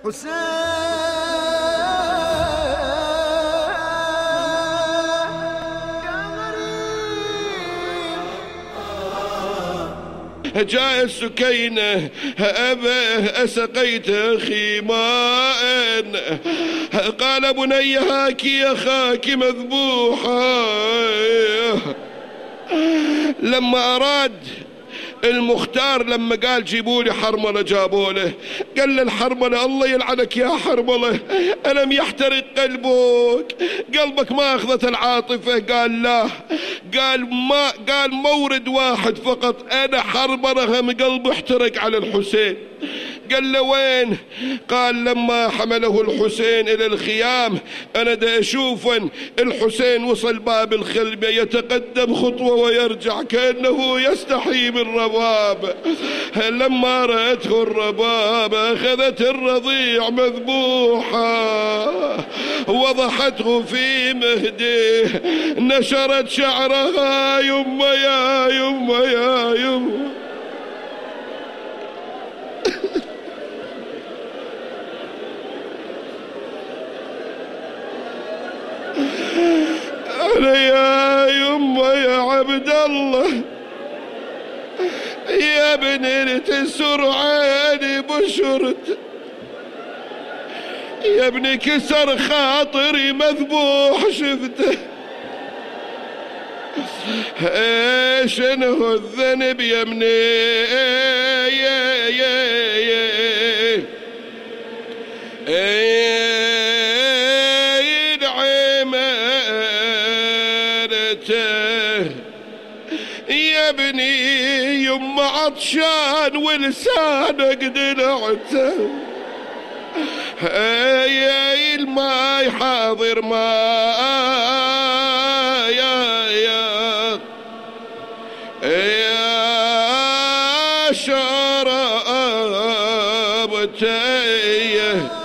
حسين جاء السكينة أبه أسقيت أخي ماء، قال بني هاكي أخاك مذبوحا. لما أراد المختار لما قال جيبوا لي حرملة جابوا له، قال له الحرملة الله يلعنك يا حرملة ألم يحترق قلبك ما أخذت العاطفة؟ قال لا، قال مورد واحد فقط، أنا حرملة هم قلبي احترق على الحسين. قال له وين؟ قال لما حمله الحسين إلى الخيام أنا دا أشوف الحسين وصل باب الخلبة يتقدم خطوة ويرجع كأنه يستحي من رباب. لما رأته الرباب أخذت الرضيع مذبوحة وضحته في مهديه، نشرت شعرها يمه يا يمه يا يمه. أنا يا يمه يا عبد الله يا ابني تسر عيني بشرت، يا ابني كسر خاطري مذبوح شفته. ايش انه الذنب يا ابني يا ابني يما عطشان ولسانك دلعته، يا الماي حاضر ما يا شربته